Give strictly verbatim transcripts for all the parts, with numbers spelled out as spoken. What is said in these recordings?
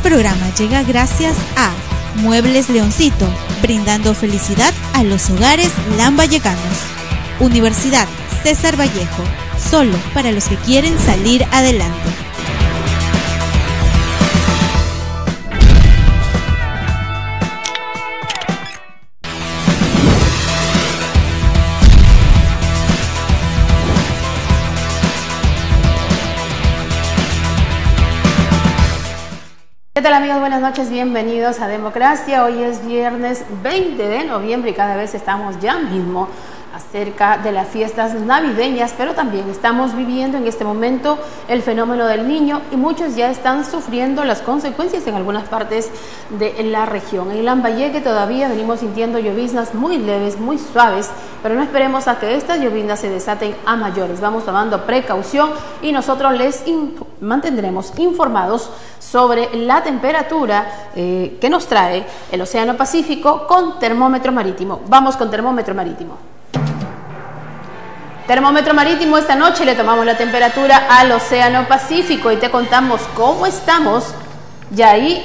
programa llega gracias a Muebles Leoncito, brindando felicidad a los hogares lambayecanos. Universidad César Vallejo, solo para los que quieren salir adelante. ¿Qué tal, amigos? Buenas noches, bienvenidos a Democracia. Hoy es viernes veinte de noviembre y cada vez estamos ya mismo acerca de las fiestas navideñas, pero también estamos viviendo en este momento el fenómeno del Niño y muchos ya están sufriendo las consecuencias en algunas partes de la región. En Lambayeque todavía venimos sintiendo lloviznas muy leves, muy suaves, pero no esperemos a que estas lloviznas se desaten a mayores. Vamos tomando precaución y nosotros les inf- mantendremos informados sobre la temperatura eh, que nos trae el Océano Pacífico con termómetro marítimo. Vamos con termómetro marítimo. Termómetro marítimo, esta noche le tomamos la temperatura al Océano Pacífico y te contamos cómo estamos. Y ahí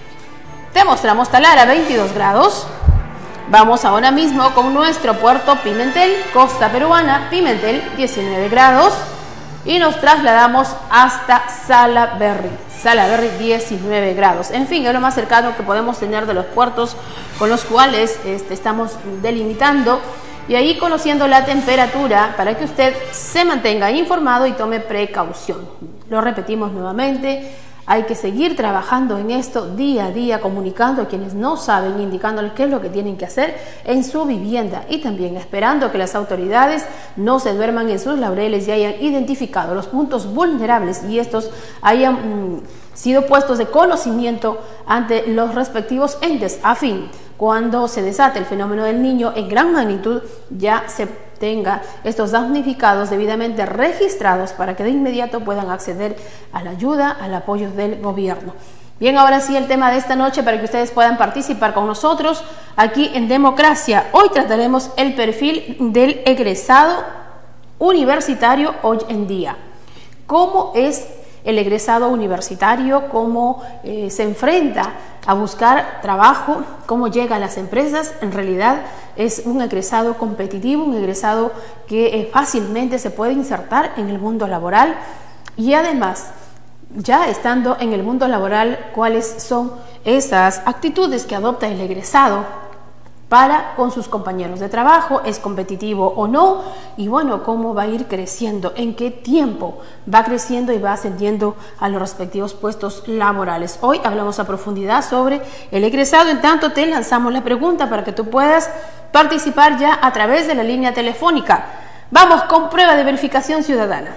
te mostramos Talara, veintidós grados. Vamos ahora mismo con nuestro puerto Pimentel, costa peruana, Pimentel, diecinueve grados. Y nos trasladamos hasta Salaberry, Salaberry, diecinueve grados. En fin, es lo más cercano que podemos tener de los puertos con los cuales este, estamos delimitando. Y ahí conociendo la temperatura para que usted se mantenga informado y tome precaución. Lo repetimos nuevamente, hay que seguir trabajando en esto día a día, comunicando a quienes no saben, indicándoles qué es lo que tienen que hacer en su vivienda y también esperando que las autoridades no se duerman en sus laureles y hayan identificado los puntos vulnerables y estos hayan mmm, sido puestos de conocimiento ante los respectivos entes a fin cuando se desate el fenómeno del Niño en gran magnitud, ya se tenga estos damnificados debidamente registrados para que de inmediato puedan acceder a la ayuda, al apoyo del gobierno. Bien, ahora sí el tema de esta noche para que ustedes puedan participar con nosotros aquí en Democracia. Hoy trataremos el perfil del egresado universitario hoy en día. ¿Cómo es el egresado universitario? ¿Cómo eh, se enfrenta a buscar trabajo? ¿Cómo llega a las empresas? En realidad es un egresado competitivo, un egresado que eh, fácilmente se puede insertar en el mundo laboral y además, ya estando en el mundo laboral, ¿cuáles son esas actitudes que adopta el egresado para con sus compañeros de trabajo? ¿Es competitivo o no? Y bueno, ¿cómo va a ir creciendo? ¿En qué tiempo va creciendo y va ascendiendo a los respectivos puestos laborales? Hoy hablamos a profundidad sobre el egresado. En tanto, te lanzamos la pregunta para que tú puedas participar ya a través de la línea telefónica. Vamos con prueba de verificación ciudadana.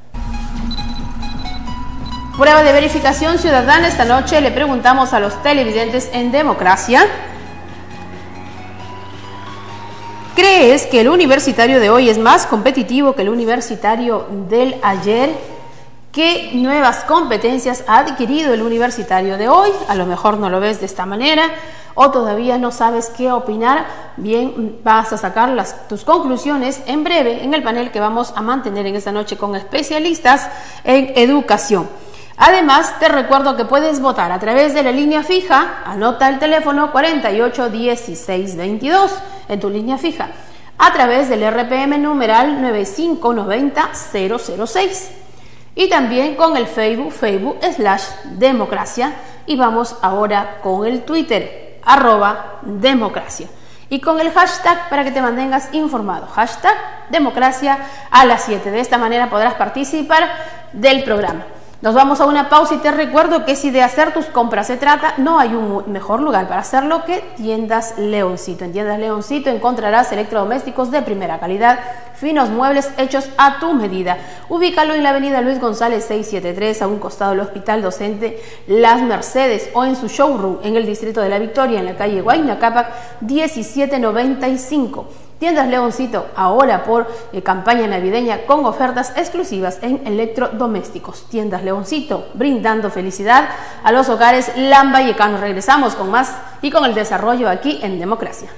Prueba de verificación ciudadana. Esta noche le preguntamos a los televidentes en Democracia: ¿crees que el universitario de hoy es más competitivo que el universitario del ayer? ¿Qué nuevas competencias ha adquirido el universitario de hoy? A lo mejor no lo ves de esta manera o todavía no sabes qué opinar. Bien, vas a sacar las, tus conclusiones en breve en el panel que vamos a mantener en esta noche con especialistas en educación. Además, te recuerdo que puedes votar a través de la línea fija. Anota el teléfono cuarenta y ocho dieciséis veintidós en tu línea fija, a través del R P M numeral nueve cinco nueve cero cero cero seis y también con el Facebook, Facebook slash Democracia. Y vamos ahora con el Twitter, arroba Democracia, y con el hashtag para que te mantengas informado, hashtag Democracia a las siete. De esta manera podrás participar del programa. Nos vamos a una pausa y te recuerdo que si de hacer tus compras se trata, no hay un mejor lugar para hacerlo que Tiendas Leoncito. En Tiendas Leoncito encontrarás electrodomésticos de primera calidad, finos muebles hechos a tu medida. Ubícalo en la avenida Luis González seiscientos setenta y tres, a un costado del Hospital Docente Las Mercedes, o en su showroom en el distrito de La Victoria, en la calle Huayna Cápac diecisiete noventa y cinco. Tiendas Leoncito, ahora por eh, campaña navideña con ofertas exclusivas en electrodomésticos. Tiendas Leoncito, brindando felicidad a los hogares lambayecanos. Regresamos con más y con el desarrollo aquí en Democracia.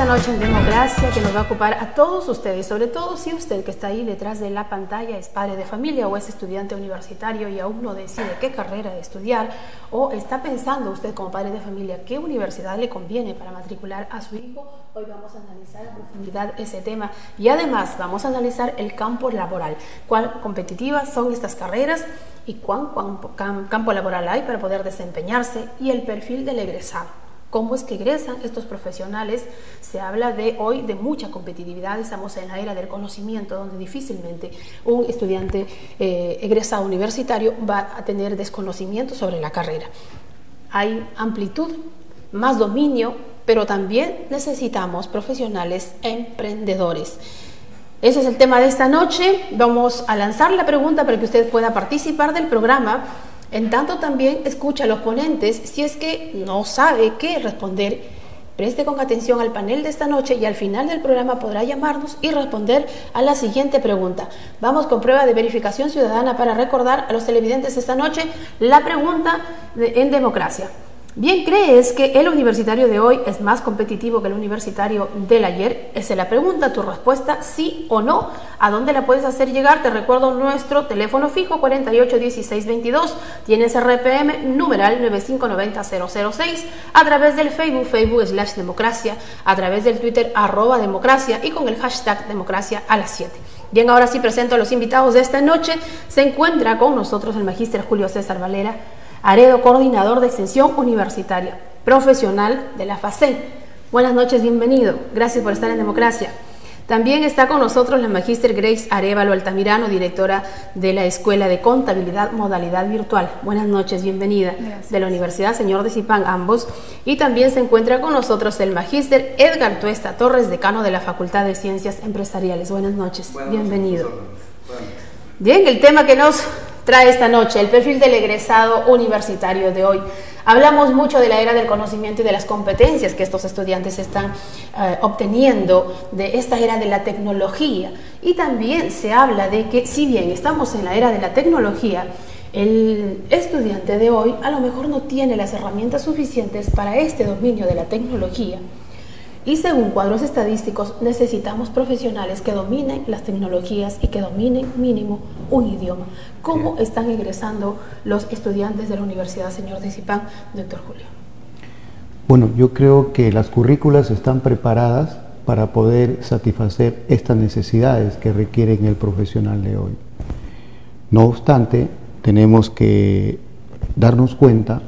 noche en Democracia, que nos va a ocupar a todos ustedes, sobre todo si usted que está ahí detrás de la pantalla es padre de familia o es estudiante universitario y aún no decide qué carrera estudiar, o está pensando usted como padre de familia qué universidad le conviene para matricular a su hijo. Hoy vamos a analizar a profundidad ese tema y además vamos a analizar el campo laboral, cuán competitivas son estas carreras y cuán, cuán campo laboral hay para poder desempeñarse, y el perfil del egresado. ¿Cómo es que egresan estos profesionales? Se habla de hoy de mucha competitividad, estamos en la era del conocimiento, donde difícilmente un estudiante eh, egresado universitario va a tener desconocimiento sobre la carrera. Hay amplitud, más dominio, pero también necesitamos profesionales emprendedores. Ese es el tema de esta noche. Vamos a lanzar la pregunta para que usted pueda participar del programa. En tanto, también escucha a los ponentes. Si es que no sabe qué responder, preste con atención al panel de esta noche y al final del programa podrá llamarnos y responder a la siguiente pregunta. Vamos con prueba de verificación ciudadana para recordar a los televidentes esta noche la pregunta de, en Democracia. ¿Bien crees que el universitario de hoy es más competitivo que el universitario del ayer? Esa es la pregunta, tu respuesta sí o no. ¿A dónde la puedes hacer llegar? Te recuerdo nuestro teléfono fijo cuarenta y ocho dieciséis veintidós, tienes R P M numeral nueve cinco nueve cero cero cero seis, a través del Facebook, Facebook slash democracia, a través del Twitter arroba democracia y con el hashtag democracia a las siete. Bien, ahora sí presento a los invitados de esta noche. Se encuentra con nosotros el magíster Julio César Valera Aredo, coordinador de extensión universitaria, profesional de la FACEN. Buenas noches, bienvenido. Gracias por estar en Democracia. También está con nosotros la magíster Grace Arévalo Altamirano, directora de la Escuela de Contabilidad Modalidad Virtual. Buenas noches, bienvenida. Gracias. De la Universidad Señor de Zipán, ambos. Y también se encuentra con nosotros el magíster Edgar Tuesta Torres, decano de la Facultad de Ciencias Empresariales. Buenas noches, Buenas bienvenido. Noches. Buenas. Bien, el tema que nos trae esta noche, el perfil del egresado universitario de hoy. Hablamos mucho de la era del conocimiento y de las competencias que estos estudiantes están eh, obteniendo, de esta era de la tecnología. Y también se habla de que, si bien estamos en la era de la tecnología, el estudiante de hoy a lo mejor no tiene las herramientas suficientes para este dominio de la tecnología. Y según cuadros estadísticos, necesitamos profesionales que dominen las tecnologías y que dominen mínimo un idioma. ¿Cómo sí. están egresando los estudiantes de la Universidad Señor de Zipán, doctor Julio? Bueno, yo creo que las currículas están preparadas para poder satisfacer estas necesidades que requieren el profesional de hoy. No obstante, tenemos que darnos cuenta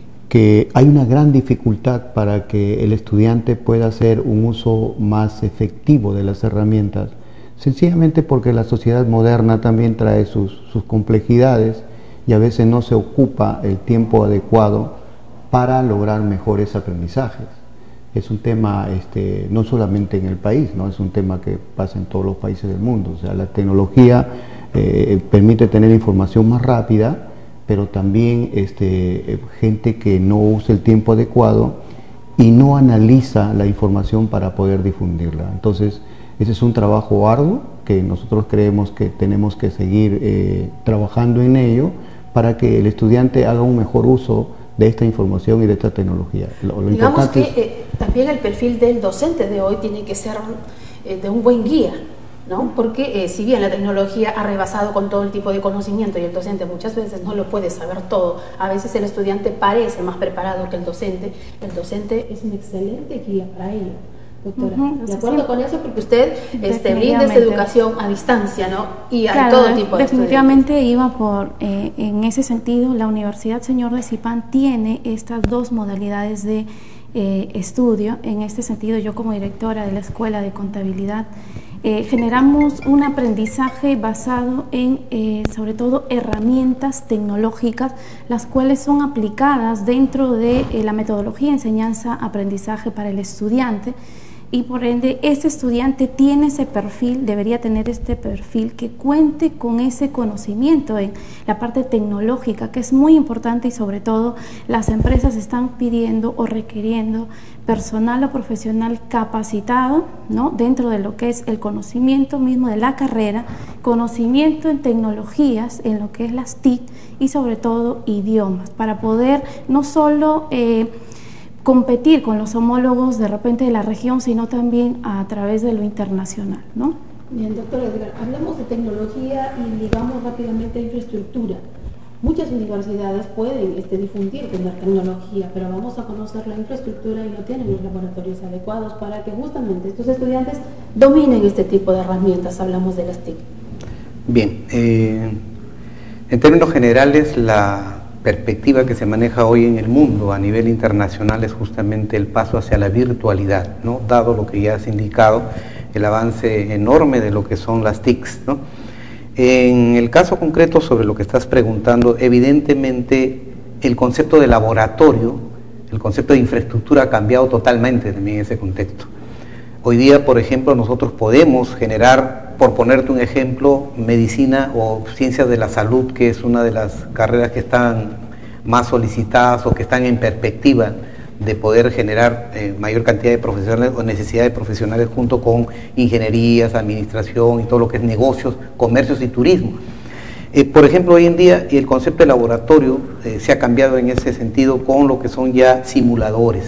que hay una gran dificultad para que el estudiante pueda hacer un uso más efectivo de las herramientas, sencillamente porque la sociedad moderna también trae sus, sus complejidades y a veces no se ocupa el tiempo adecuado para lograr mejores aprendizajes. Es un tema este, no solamente en el país, ¿no? Es un tema que pasa en todos los países del mundo. O sea, la tecnología eh, permite tener información más rápida, pero también este, gente que no usa el tiempo adecuado y no analiza la información para poder difundirla. Entonces, ese es un trabajo arduo que nosotros creemos que tenemos que seguir eh, trabajando en ello para que el estudiante haga un mejor uso de esta información y de esta tecnología. Lo, lo Digamos que es, eh, también el perfil del docente de hoy tiene que ser eh, de un buen guía, ¿no? Porque eh, si bien la tecnología ha rebasado con todo el tipo de conocimiento y el docente muchas veces no lo puede saber todo, a veces el estudiante parece más preparado que el docente, el docente es un excelente guía para ello. Doctora, uh-huh. ¿de acuerdo sí. con eso? Porque usted este, brinda esta educación a distancia, ¿no? Y claro, a todo tipo de definitivamente estudiantes. Iba por, eh, en ese sentido, la Universidad Señor de Zipán tiene estas dos modalidades de eh, estudio. En este sentido, yo como directora de la Escuela de Contabilidad, Eh, generamos un aprendizaje basado en, eh, sobre todo, herramientas tecnológicas, las cuales son aplicadas dentro de eh, la metodología enseñanza-aprendizaje para el estudiante, y por ende este estudiante tiene ese perfil, debería tener este perfil que cuente con ese conocimiento en la parte tecnológica, que es muy importante, y sobre todo las empresas están pidiendo o requiriendo personal o profesional capacitado, ¿no? Dentro de lo que es el conocimiento mismo de la carrera, conocimiento en tecnologías, en lo que es las T I C, y sobre todo idiomas, para poder no solo eh, competir con los homólogos de repente de la región, sino también a través de lo internacional, ¿no? Bien, doctor Edgar, hablamos de tecnología y ligamos rápidamente a infraestructura. Muchas universidades pueden este, difundir tener tecnología, pero vamos a conocer la infraestructura y no tienen los laboratorios adecuados para que justamente estos estudiantes dominen este tipo de herramientas. Hablamos de las T I C. Bien, eh, en términos generales, la perspectiva que se maneja hoy en el mundo a nivel internacional es justamente el paso hacia la virtualidad, ¿no? Dado lo que ya has indicado, el avance enorme de lo que son las T I Cs, ¿no? En el caso concreto sobre lo que estás preguntando, evidentemente el concepto de laboratorio, el concepto de infraestructura ha cambiado totalmente también en ese contexto. Hoy día, por ejemplo, nosotros podemos generar, por ponerte un ejemplo, medicina o ciencias de la salud, que es una de las carreras que están más solicitadas o que están en perspectiva de poder generar eh, mayor cantidad de profesionales o necesidad de profesionales junto con ingenierías, administración y todo lo que es negocios, comercios y turismo. Eh, por ejemplo, hoy en día el concepto de laboratorio eh, se ha cambiado en ese sentido con lo que son ya simuladores.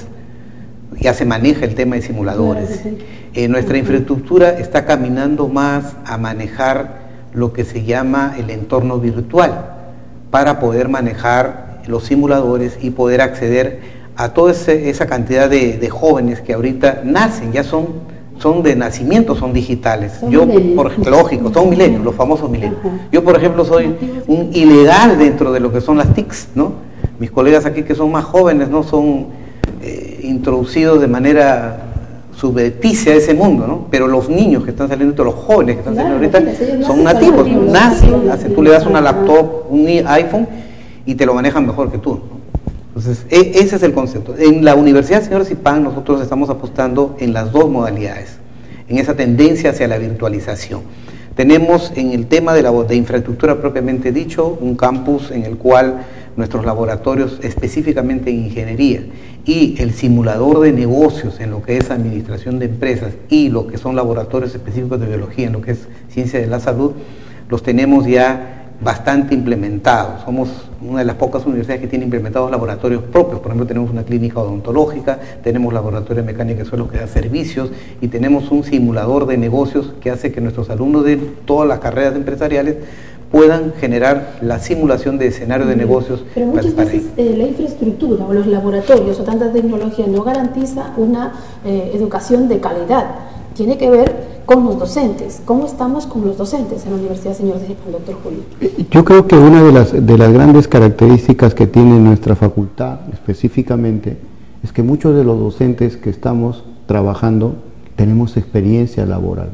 Ya se maneja el tema de simuladores. Eh, nuestra infraestructura está caminando más a manejar lo que se llama el entorno virtual para poder manejar los simuladores y poder acceder a toda ese, esa cantidad de, de jóvenes que ahorita nacen, ya son, son de nacimiento, son digitales. Son Yo, milenios. por, lógico, son milenios, los famosos milenios. Yo, por ejemplo, soy un ilegal dentro de lo que son las T I Cs, ¿no? Mis colegas aquí que son más jóvenes, ¿no? Son eh, introducidos de manera subrepticia a ese mundo, ¿no? Pero los niños que están saliendo, los jóvenes que están Claro, saliendo ahorita, ellos son nacen nativos, con nativos, nacen, nativos, nacen. Tú le das una laptop, un iPhone y te lo manejan mejor que tú, ¿no? Entonces, e ese es el concepto. En la Universidad Señor Zipán nosotros estamos apostando en las dos modalidades, en esa tendencia hacia la virtualización. Tenemos en el tema de, la, de infraestructura propiamente dicho, un campus en el cual nuestros laboratorios específicamente en ingeniería y el simulador de negocios en lo que es administración de empresas y lo que son laboratorios específicos de biología en lo que es ciencia de la salud, los tenemos ya bastante implementados. Somos una de las pocas universidades que tiene implementados laboratorios propios. Por ejemplo, tenemos una clínica odontológica, tenemos laboratorio de mecánica de suelos que da servicios y tenemos un simulador de negocios que hace que nuestros alumnos de todas las carreras empresariales puedan generar la simulación de escenarios de negocios. Pero muchas para, veces eh, la infraestructura o los laboratorios o tanta tecnología no garantiza una eh, educación de calidad. Tiene que ver con los docentes. ¿Cómo estamos con los docentes en la Universidad Señor Zipán, doctor Julio? Yo creo que una de las, de las grandes características que tiene nuestra facultad específicamente es que muchos de los docentes que estamos trabajando tenemos experiencia laboral.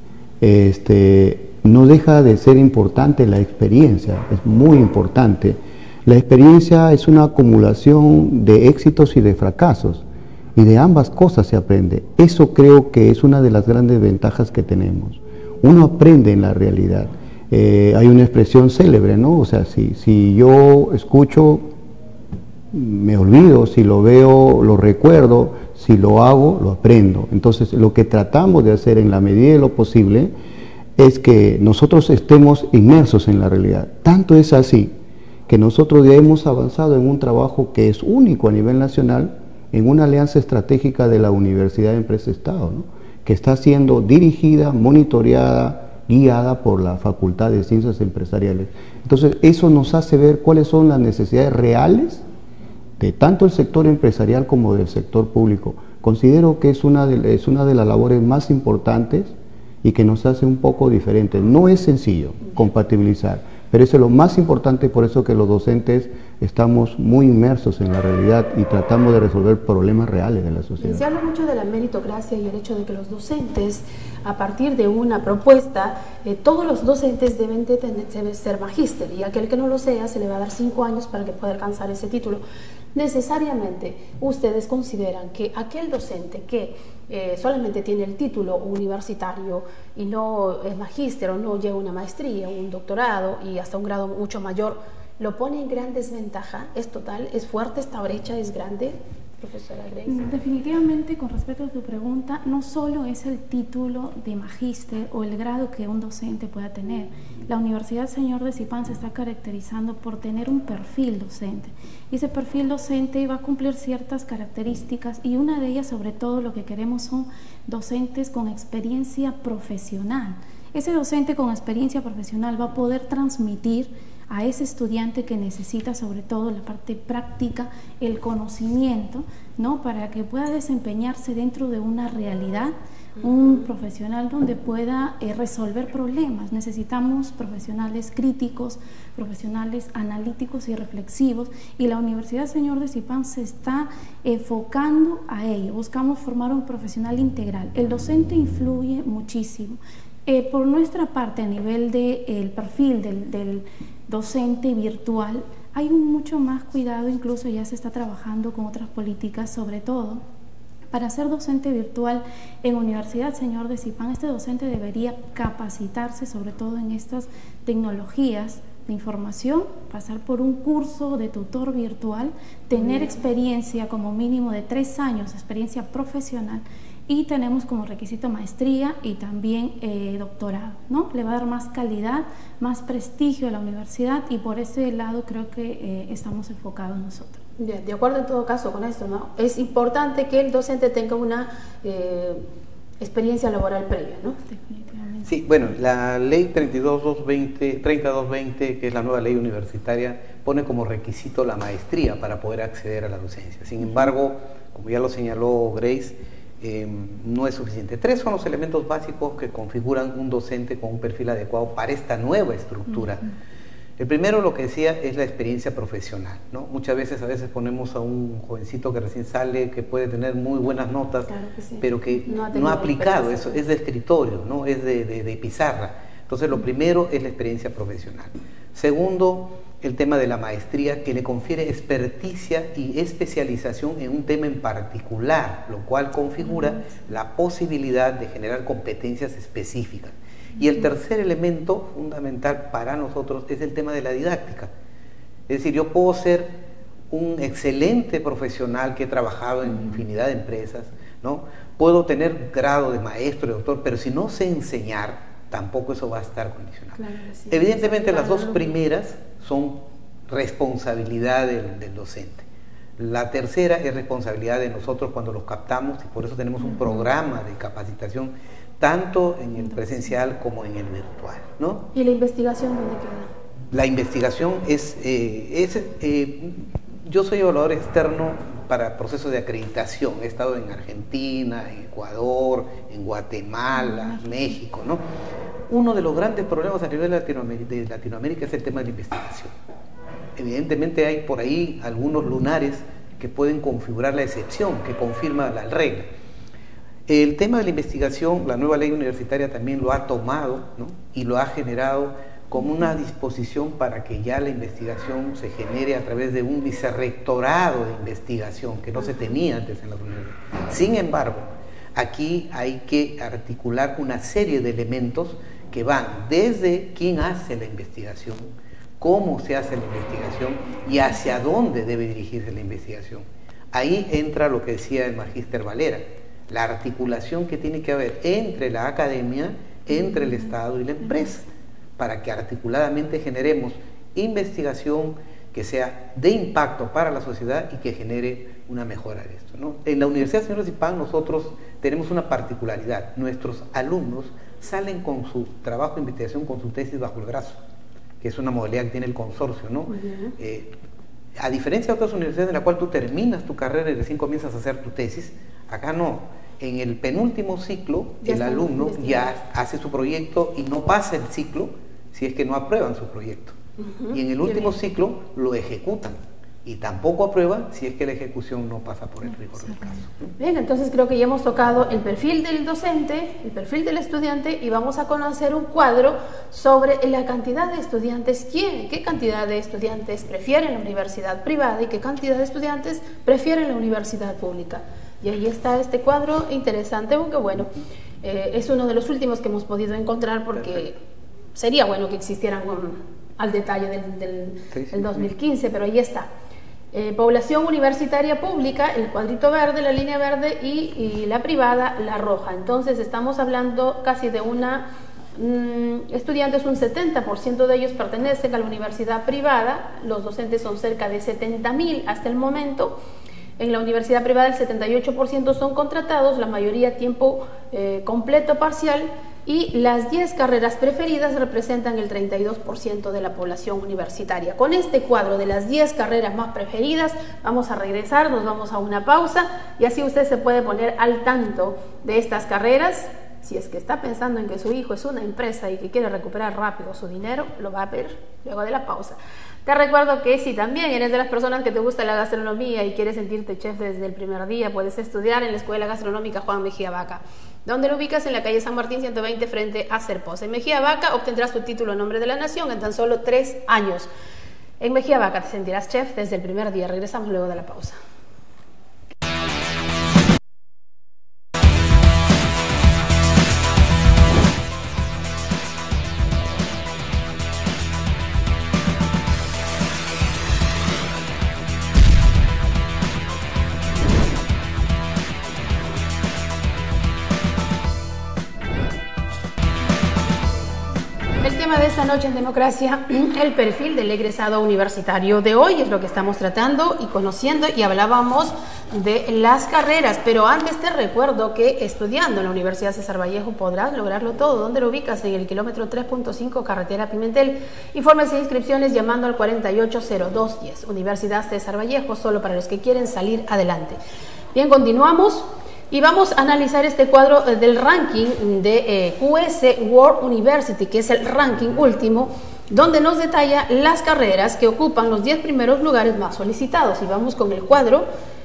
Este, no deja de ser importante la experiencia, es muy importante. La experiencia es una acumulación de éxitos y de fracasos. Y de ambas cosas se aprende. Eso creo que es una de las grandes ventajas que tenemos. Uno aprende en la realidad. Eh, hay una expresión célebre, ¿no? O sea, si, si yo escucho, me olvido, si lo veo, lo recuerdo, si lo hago, lo aprendo. Entonces, lo que tratamos de hacer en la medida de lo posible es que nosotros estemos inmersos en la realidad. Tanto es así que nosotros ya hemos avanzado en un trabajo que es único a nivel nacional, en una alianza estratégica de la Universidad de Empresa Estado, ¿no? Que está siendo dirigida, monitoreada, guiada por la Facultad de Ciencias Empresariales. Entonces, eso nos hace ver cuáles son las necesidades reales de tanto el sector empresarial como del sector público. Considero que es una de, es una de las labores más importantes y que nos hace un poco diferentes. No es sencillo compatibilizar, pero eso es lo más importante, por eso que los docentes estamos muy inmersos en la realidad y tratamos de resolver problemas reales de la sociedad. Se habla mucho de la meritocracia y el hecho de que los docentes, a partir de una propuesta, eh, todos los docentes deben, de tener, deben ser magíster, y aquel que no lo sea se le va a dar cinco años para que pueda alcanzar ese título. Necesariamente, ustedes consideran que aquel docente que eh, solamente tiene el título universitario y no es magíster o no lleva una maestría, un doctorado y hasta un grado mucho mayor, ¿lo pone en gran desventaja? ¿Es total? ¿Es fuerte esta brecha? ¿Es grande? profesora Grace? Definitivamente, con respecto a tu pregunta, no solo es el título de magíster o el grado que un docente pueda tener. La Universidad Señor de Zipán se está caracterizando por tener un perfil docente. Y ese perfil docente va a cumplir ciertas características, y una de ellas, sobre todo, lo que queremos son docentes con experiencia profesional. Ese docente con experiencia profesional va a poder transmitir a ese estudiante que necesita, sobre todo la parte práctica, el conocimiento, ¿no?, para que pueda desempeñarse dentro de una realidad, un profesional donde pueda eh, resolver problemas. Necesitamos profesionales críticos, profesionales analíticos y reflexivos, y la Universidad Señor de Zipán se está enfocando a ello. Buscamos formar un profesional integral. El docente influye muchísimo. Eh, por nuestra parte, a nivel del de, perfil del, del docente virtual, hay un mucho más cuidado, incluso ya se está trabajando con otras políticas, sobre todo para ser docente virtual en Universidad Señor de Zipán. Este docente debería capacitarse sobre todo en estas tecnologías de información, pasar por un curso de tutor virtual, tener experiencia como mínimo de tres años, experiencia profesional, y tenemos como requisito maestría y también eh, doctorado, ¿no? Le va a dar más calidad, más prestigio a la universidad, y por ese lado creo que eh, estamos enfocados nosotros. Bien, de acuerdo en todo caso con esto, ¿no? Es importante que el docente tenga una eh, experiencia laboral previa, ¿no? Definitivamente. Sí, bueno, la ley treinta y dos mil doscientos veinte, treinta y dos veinte, que es la nueva ley universitaria, pone como requisito la maestría para poder acceder a la docencia. Sin embargo, como ya lo señaló Grace, Eh, no es suficiente. Tres son los elementos básicos que configuran un docente con un perfil adecuado para esta nueva estructura. Uh-huh. El primero, lo que decía, es la experiencia profesional, ¿no? Muchas veces, a veces ponemos a un jovencito que recién sale, que puede tener muy buenas notas, claro que sí, pero que no ha, no ha aplicado, eso es de escritorio, ¿no? Es de, de, de pizarra. Entonces, lo primero es la experiencia profesional. Segundo, el tema de la maestría, que le confiere experticia y especialización en un tema en particular, lo cual configura la posibilidad de generar competencias específicas. Y el tercer elemento fundamental para nosotros es el tema de la didáctica. Es decir, yo puedo ser un excelente profesional que he trabajado en infinidad de empresas, ¿no? Puedo tener grado de maestro, de doctor, pero si no sé enseñar, tampoco eso va a estar condicionado. Claro, sí. Evidentemente, las dos primeras son responsabilidad del, del docente. La tercera es responsabilidad de nosotros cuando los captamos, y por eso tenemos un programa de capacitación tanto en el presencial como en el virtual, ¿no? ¿Y la investigación dónde queda? La investigación es, eh, es eh, yo soy evaluador externo para procesos de acreditación. He estado en Argentina, en Ecuador, en Guatemala, México, ¿no? Uno de los grandes problemas a nivel de Latinoamérica, de Latinoamérica es el tema de la investigación. Evidentemente hay por ahí algunos lunares que pueden configurar la excepción, que confirma la regla. El tema de la investigación, la nueva ley universitaria también lo ha tomado, ¿no? Y lo ha generado como una disposición para que ya la investigación se genere a través de un vicerrectorado de investigación, que no se tenía antes en las universidades. Sin embargo, aquí hay que articular una serie de elementos que van desde quién hace la investigación, cómo se hace la investigación y hacia dónde debe dirigirse la investigación. Ahí entra lo que decía el magíster Valera, la articulación que tiene que haber entre la academia, entre el Estado y la empresa, para que articuladamente generemos investigación que sea de impacto para la sociedad y que genere una mejora de esto, ¿no? En la Universidad Señor de Zipán nosotros tenemos una particularidad: nuestros alumnos salen con su trabajo de investigación, con su tesis bajo el brazo, que es una modalidad que tiene el consorcio, ¿no? Uh-huh. eh, a diferencia de otras universidades en la cual tú terminas tu carrera y recién comienzas a hacer tu tesis, acá no. En el penúltimo ciclo, ya el alumno ya hace su proyecto y no pasa el ciclo si es que no aprueban su proyecto. Uh-huh. Y en el último ciclo lo ejecutan y tampoco aprueban si es que la ejecución no pasa por el rigor del caso. Bien, entonces creo que ya hemos tocado el perfil del docente, el perfil del estudiante, y vamos a conocer un cuadro sobre la cantidad de estudiantes, quién, qué cantidad de estudiantes prefieren la universidad privada y qué cantidad de estudiantes prefieren la universidad pública. Y ahí está este cuadro interesante, aunque bueno, eh, es uno de los últimos que hemos podido encontrar, porque perfecto, sería bueno que existieran con, al detalle del, del, sí, sí, del dos mil quince, sí, pero ahí está. Eh, población universitaria pública, el cuadrito verde, la línea verde, y, y la privada, la roja. Entonces estamos hablando casi de una mmm, estudiantes, un setenta por ciento de ellos pertenecen a la universidad privada, los docentes son cerca de setenta mil hasta el momento. En la universidad privada el setenta y ocho por ciento son contratados, la mayoría a tiempo eh, completo parcial, y las diez carreras preferidas representan el treinta y dos por ciento de la población universitaria. Con este cuadro de las diez carreras más preferidas vamos a regresar, nos vamos a una pausa y así usted se puede poner al tanto de estas carreras. Si es que está pensando en que su hijo es una empresa y que quiere recuperar rápido su dinero, lo va a ver luego de la pausa. Te recuerdo que si también eres de las personas que te gusta la gastronomía y quieres sentirte chef desde el primer día, puedes estudiar en la Escuela Gastronómica Juan Mejía Vaca, donde lo ubicas en la calle San Martín ciento veinte frente a Cerpos. En Mejía Vaca obtendrás tu título en nombre de la nación en tan solo tres años. En Mejía Vaca te sentirás chef desde el primer día. Regresamos luego de la pausa. De esta noche en Democracia, el perfil del egresado universitario de hoy es lo que estamos tratando y conociendo, y hablábamos de las carreras, pero antes te recuerdo que estudiando en la Universidad César Vallejo podrás lograrlo todo. ¿Dónde lo ubicas? En el kilómetro tres punto cinco, carretera Pimentel. Informes e inscripciones llamando al cuarenta y ocho cero dos diez. Universidad César Vallejo, solo para los que quieren salir adelante. Bien, continuamos. Y vamos a analizar este cuadro del ranking de eh, Q S World University, que es el ranking último, donde nos detalla las carreras que ocupan los diez primeros lugares más solicitados. Y vamos con el cuadro.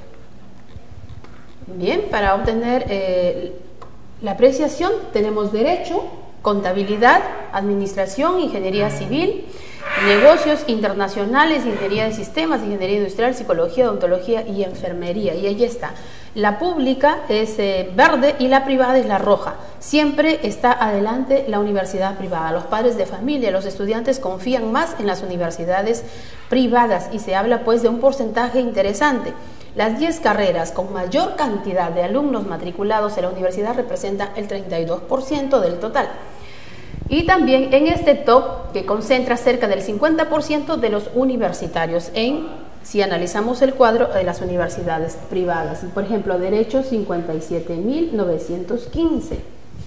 Bien, para obtener eh, la apreciación tenemos Derecho, Contabilidad, Administración, Ingeniería Civil, Negocios Internacionales, Ingeniería de Sistemas, Ingeniería Industrial, Psicología, Odontología y Enfermería. Y ahí está. La pública es eh, verde y la privada es la roja. Siempre está adelante la universidad privada. Los padres de familia, los estudiantes confían más en las universidades privadas y se habla pues de un porcentaje interesante. Las diez carreras con mayor cantidad de alumnos matriculados en la universidad representan el treinta y dos por ciento del total. Y también en este top, que concentra cerca del cincuenta por ciento de los universitarios en... Si analizamos el cuadro de las universidades privadas, por ejemplo, Derecho cincuenta y siete mil novecientos quince,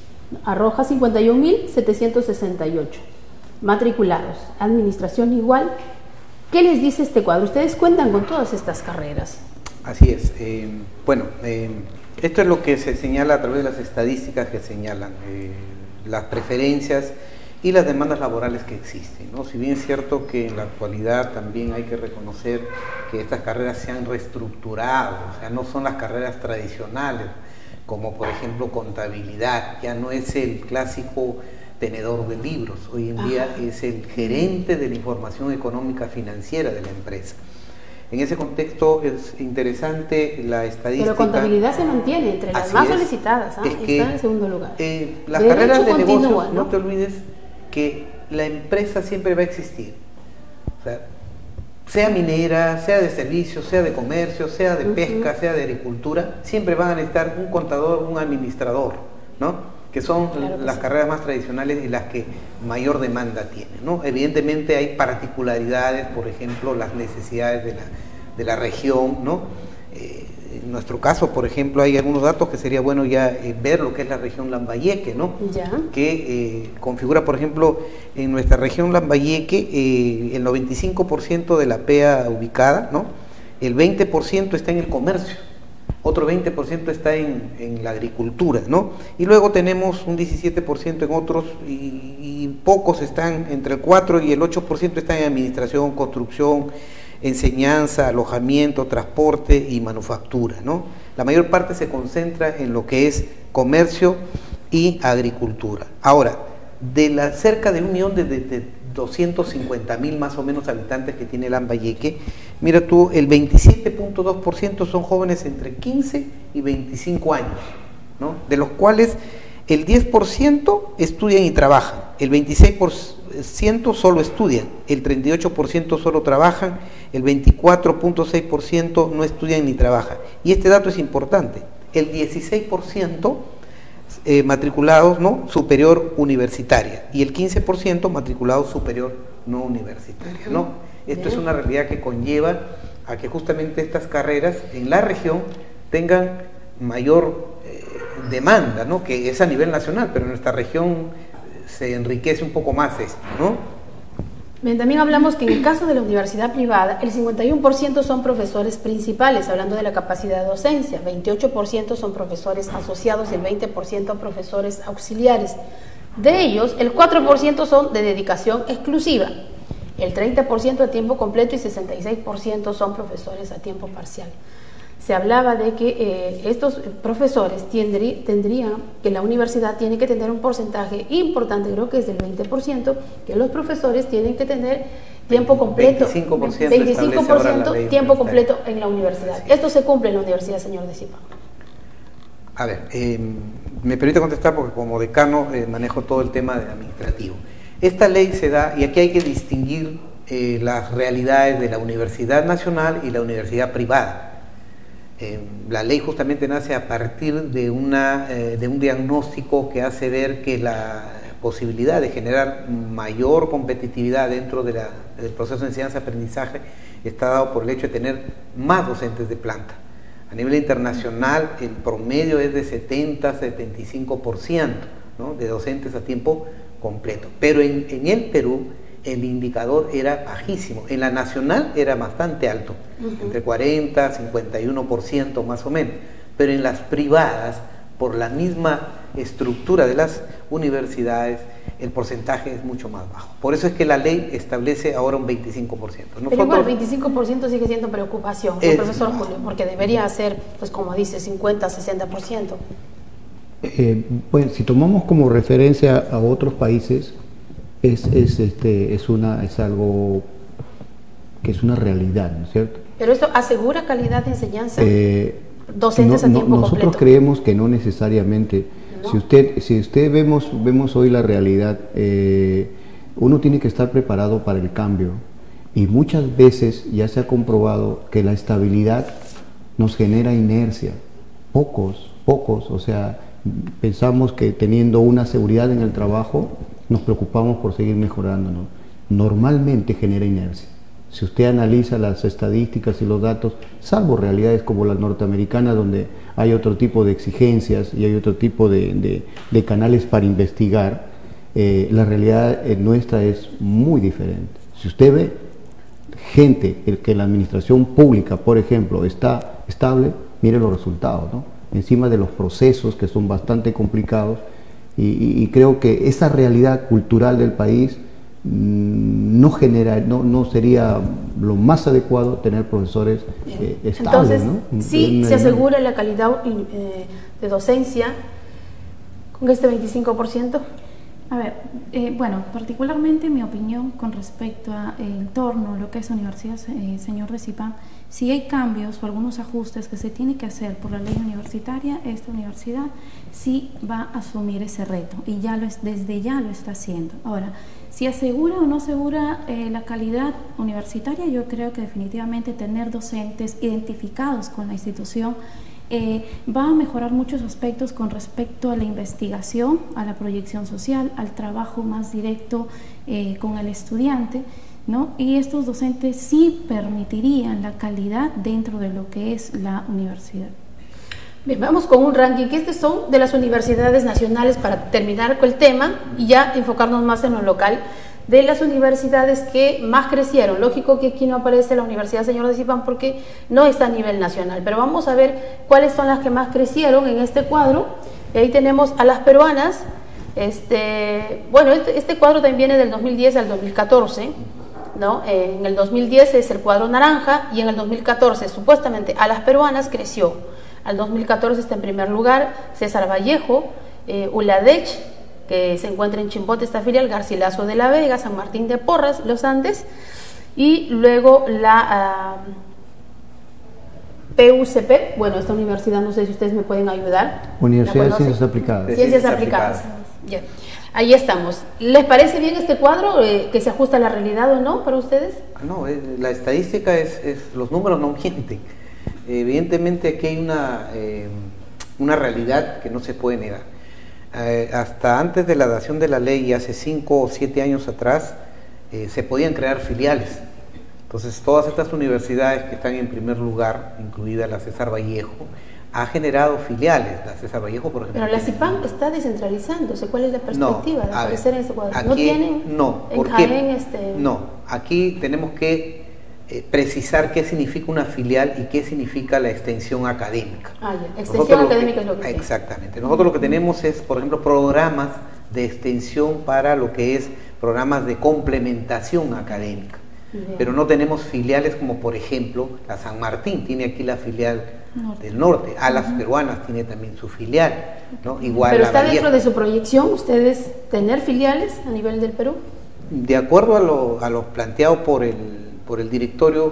arroja cincuenta y un mil setecientos sesenta y ocho matriculados, Administración igual. ¿Qué les dice este cuadro? Ustedes cuentan con todas estas carreras. Así es. Eh, bueno, eh, esto es lo que se señala a través de las estadísticas que señalan eh, las preferencias y las demandas laborales que existen, ¿no? Si bien es cierto que en la actualidad también hay que reconocer que estas carreras se han reestructurado, o sea, no son las carreras tradicionales, como por ejemplo contabilidad, ya no es el clásico tenedor de libros, hoy en día Ajá. es el gerente de la información económica financiera de la empresa. En ese contexto es interesante la estadística. Pero contabilidad se mantiene entre las Así más es. solicitadas, ¿eh? Es que, está en segundo lugar. Eh, las Derecho carreras de continúa, negocios, ¿no? no te olvides que la empresa siempre va a existir, o sea, sea minera, sea de servicios, sea de comercio, sea de pesca, uh-huh. sea de agricultura, siempre van a necesitar un contador, un administrador, ¿no? Que son claro que las sí. carreras más tradicionales y las que mayor demanda tienen, ¿no? Evidentemente hay particularidades, por ejemplo, las necesidades de la, de la región, ¿no? Eh, en nuestro caso, por ejemplo, hay algunos datos que sería bueno ya eh, ver lo que es la región Lambayeque, ¿no? Ya. Que eh, configura, por ejemplo, en nuestra región Lambayeque, eh, el noventa y cinco por ciento de la P E A ubicada, ¿no? El veinte por ciento está en el comercio, otro veinte por ciento está en, en la agricultura, ¿no? Y luego tenemos un diecisiete por ciento en otros y, y pocos están, entre el cuatro y el ocho por ciento están en administración, construcción, enseñanza, alojamiento, transporte y manufactura, ¿no? La mayor parte se concentra en lo que es comercio y agricultura. Ahora, de la cerca de un millón de, de, de doscientos cincuenta mil más o menos habitantes que tiene Lambayeque, mira tú, el veintisiete punto dos por ciento son jóvenes entre quince y veinticinco años, ¿no? De los cuales el diez por ciento estudian y trabajan, el veintiséis por ciento solo estudian, el treinta y ocho por ciento solo trabajan el veinticuatro punto seis por ciento no estudian ni trabajan. Y este dato es importante, el dieciséis por ciento eh, matriculados no superior universitaria y el quince por ciento matriculados superior no universitaria, ¿no? Esto es una realidad que conlleva a que justamente estas carreras en la región tengan mayor eh, demanda, ¿no? Que es a nivel nacional, pero en nuestra región se enriquece un poco más esto, ¿no? Bien, también hablamos que en el caso de la universidad privada, el cincuenta y uno por ciento son profesores principales, hablando de la capacidad de docencia, veintiocho por ciento son profesores asociados y el veinte por ciento profesores auxiliares. De ellos, el cuatro por ciento son de dedicación exclusiva, el treinta por ciento a tiempo completo y sesenta y seis por ciento son profesores a tiempo parcial. Se hablaba de que eh, estos profesores tendrí, tendrían, que la universidad tiene que tener un porcentaje importante, creo que es del veinte por ciento, que los profesores tienen que tener tiempo completo, veinticinco por ciento, veinticinco por ciento tiempo completo en la universidad. Sí. Esto se cumple en la universidad, señor de Zipán. A ver, eh, me permite contestar porque como decano eh, manejo todo el tema de administrativo. Esta ley se da, y aquí hay que distinguir eh, las realidades de la universidad nacional y la universidad privada. Eh, la ley justamente nace a partir de, una, eh, de un diagnóstico que hace ver que la posibilidad de generar mayor competitividad dentro de la, del proceso de enseñanza-aprendizaje está dado por el hecho de tener más docentes de planta. A nivel internacional el promedio es de setenta a setenta y cinco por ciento, ¿no? De docentes a tiempo completo, pero en, en el Perú el indicador era bajísimo, en la nacional era bastante alto, uh-huh. entre cuarenta, cincuenta y uno por ciento más o menos, pero en las privadas, por la misma estructura de las universidades, el porcentaje es mucho más bajo. Por eso es que la ley establece ahora un veinticinco por ciento. Nosotros, pero igual, veinticinco por ciento sigue siendo preocupación, ¿no, profesor Julio? Porque debería ser, pues como dice, cincuenta, sesenta por ciento. Eh, bueno, si tomamos como referencia a otros países, es, es, este, es, una, es algo que es una realidad, ¿no es cierto? Pero esto asegura calidad de enseñanza, eh, docentes no, a tiempo no, nosotros completo. creemos que no necesariamente. ¿No? Si usted, si usted vemos, vemos hoy la realidad, eh, uno tiene que estar preparado para el cambio y muchas veces ya se ha comprobado que la estabilidad nos genera inercia. Pocos, pocos, o sea, pensamos que teniendo una seguridad en el trabajo nos preocupamos por seguir mejorando, ¿no? Normalmente genera inercia. Si usted analiza las estadísticas y los datos, salvo realidades como las norteamericanas, donde hay otro tipo de exigencias y hay otro tipo de, de, de canales para investigar, eh, la realidad eh, nuestra es muy diferente. Si usted ve gente, el que la administración pública, por ejemplo, está estable, mire los resultados, ¿no? Encima de los procesos que son bastante complicados, y, y, y creo que esa realidad cultural del país mmm, no genera, no, no sería lo más adecuado tener profesores eh, estables. Entonces, ¿no? sí se asegura la calidad eh, de docencia con este veinticinco por ciento. A ver, eh, bueno, particularmente mi opinión con respecto al entorno, lo que es universidad, eh, señor de Zipán, si hay cambios o algunos ajustes que se tiene que hacer por la ley universitaria, esta universidad sí va a asumir ese reto y ya lo es, desde ya lo está haciendo. Ahora, si asegura o no asegura eh, la calidad universitaria, yo creo que definitivamente tener docentes identificados con la institución Eh, va a mejorar muchos aspectos con respecto a la investigación, a la proyección social, al trabajo más directo eh, con el estudiante, ¿no? Y estos docentes sí permitirían la calidad dentro de lo que es la universidad. Bien, vamos con un ranking. Estos son de las universidades nacionales para terminar con el tema y ya enfocarnos más en lo local. De las universidades que más crecieron, lógico que aquí no aparece la Universidad Señor de Zipán porque no está a nivel nacional, pero vamos a ver cuáles son las que más crecieron en este cuadro. Y ahí tenemos a las peruanas. Este, bueno, este, este cuadro también viene del dos mil diez al dos mil catorce, ¿no? Eh, en el dos mil diez es el cuadro naranja y en el dos mil catorce supuestamente a las peruanas creció. Al dos mil catorce está en primer lugar César Vallejo, eh, Uladech, que se encuentra en Chimbote, esta filial, Garcilaso de la Vega, San Martín de Porras, Los Andes, y luego la uh, P U C P, bueno, esta universidad, no sé si ustedes me pueden ayudar. Universidad de Ciencias Aplicadas. Ciencias Aplicadas. Yeah. Ahí estamos. ¿Les parece bien este cuadro, eh, que se ajusta a la realidad o no para ustedes? No, eh, la estadística es, es, los números no mienten. Evidentemente aquí hay una, eh, una realidad que no se puede negar. Eh, hasta antes de la dación de la ley, hace cinco o siete años atrás, eh, se podían crear filiales. Entonces todas estas universidades que están en primer lugar, incluida la César Vallejo, ha generado filiales. La César Vallejo, por ejemplo. Pero la CIPAM está descentralizándose. ¿Cuál es la perspectiva no, de aparecer en este cuadro? Aquí, ¿No tienen no, en ¿por Jaén qué? este...? No, aquí tenemos que eh, precisar qué significa una filial y qué significa la extensión académica. Ah, ya. Extensión académica que, es lo que exactamente. Tiene. Nosotros lo que tenemos es, por ejemplo, programas de extensión para lo que es programas de complementación académica. Bien. Pero no tenemos filiales como, por ejemplo, la San Martín tiene aquí la filial norte. del norte, Alas uh-huh. Peruanas tiene también su filial, ¿no? Igual. Pero está Vallejo. Dentro de su proyección ustedes tener filiales a nivel del Perú. De acuerdo a lo, a lo planteado por el, por el directorio,